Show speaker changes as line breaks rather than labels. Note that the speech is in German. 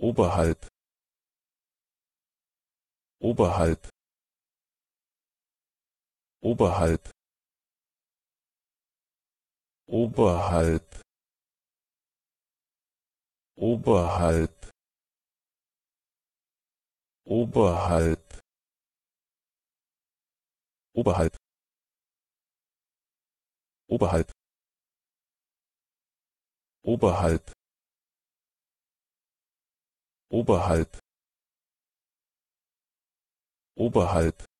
oberhalb, oberhalb, oberhalb, oberhalb, oberhalb, oberhalb, oberhalb, oberhalb, oberhalb, oberhalb, oberhalb,